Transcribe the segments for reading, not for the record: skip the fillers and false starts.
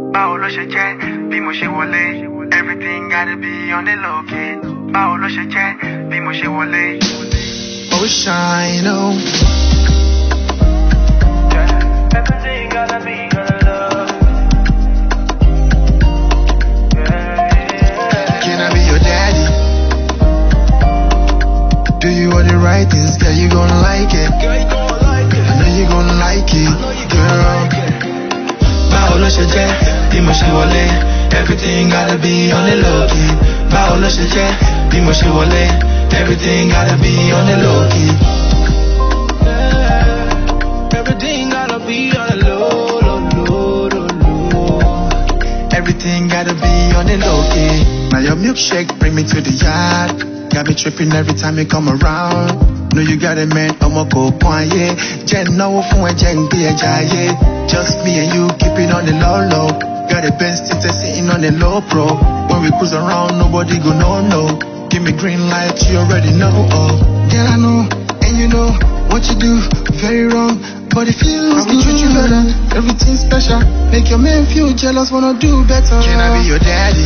Báwo ló ṣe jẹ́ bí mo ṣe wọlé? Everything gotta be on the low key. Báwo ló ṣe jẹ́ bí mo ṣe wọlé? Oh shine oh. Everything gotta be on the low. Can I be your daddy? Do you want the right things? Girl, you gon' like it. I know you gon' like it, girl. Báwo ló ṣe jẹ́ bí mo ṣe wọlé? Everything gotta be on the low key. Báwo ló ṣe jẹ́ bí mo ṣe wọlé? Everything gotta be on the low key. Everything gotta be on the low, low, low, low, low. Everything gotta be on the low key. Now your milkshake bring me to the yard. Got me tripping every time you come around. Know you got a man, I'ma go point, yeah. Jen no fun, Jen be a giant. Just me and you, keep it on the low, low. Got a best sitter sitting on the low pro. When we cruise around, nobody go no. Give me green light, you already know. Oh, girl, I know, and you know what you do, very wrong. But it feels good, treat you better. Everything special, make your man feel jealous, wanna do better. Can I be your daddy?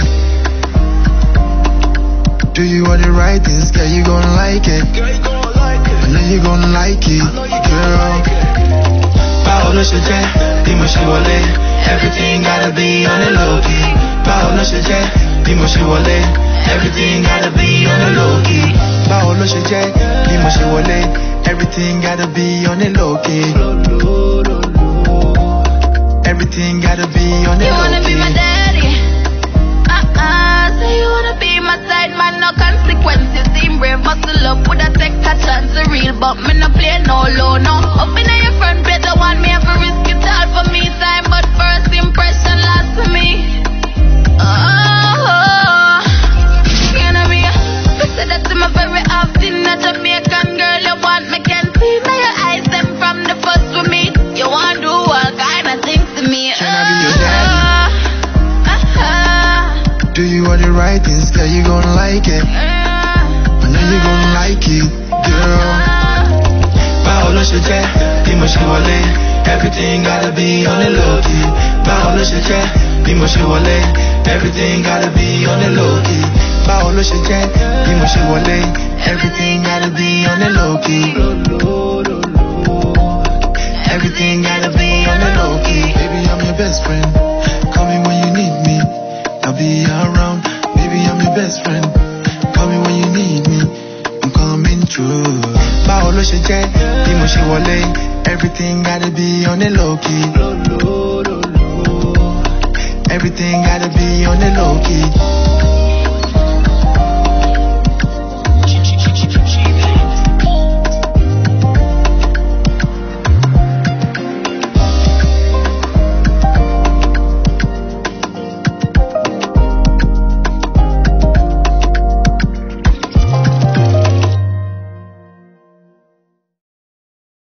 Do you want the right things? Girl, you gon' like it. I know you gon' like it, girl. Báwo ló ṣe jẹ́ bí mo ṣe wọlé? Everything gotta be on the low key. Báwo ló ṣe jẹ́ bí mo ṣe wọlé? Everything gotta be on the low key. Báwo ló ṣe jẹ́ bí mo ṣe wọlé? Everything gotta be on the low key. Everything gotta be on the low key. You wanna be my daddy? Say you wanna be my side man, no consequences. Seem brave, muscle up, would I take a chance? A real, but me no play no low, no. Up in your front bed, the one me have a risk it all for me time, but first impression last to me. Oh, can I be a? I said that to my very often, a Jamaican girl, you want me can see now your eyes them from the first we meet. You want do all kind of things to me. Can I be your daddy? Do you want the right things? Girl, you gon' like it. I know you gon' like it, girl. Báwo ló ṣe jẹ́ bí mo ṣe wọlé? Everything gotta be on the low key. Báwo ló ṣe jẹ́ bí mo ṣe wọlé? Everything gotta be on the low key. Báwo ló ṣe jẹ́ bí mo ṣe wọlé? Everything gotta be on the low key. Everything gotta be on the low key. Baby, I'm your best friend. Call me when you need me. I'll be around, baby, I'm your best friend. Call me when you need me, I'm coming through. Báwo ló ṣe jẹ́ bí mo ṣe wọlé? Everything gotta be on the low key. Everything gotta be on the low key.